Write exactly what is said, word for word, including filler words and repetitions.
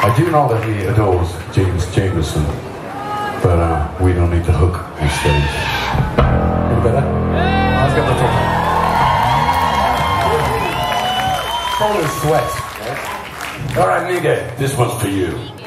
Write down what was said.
I do know that he adores James Jameson, but uh, we don't need to hook on stage. Any better? Let's get the top. Full of sweat. All right, Nigga, this one's for you.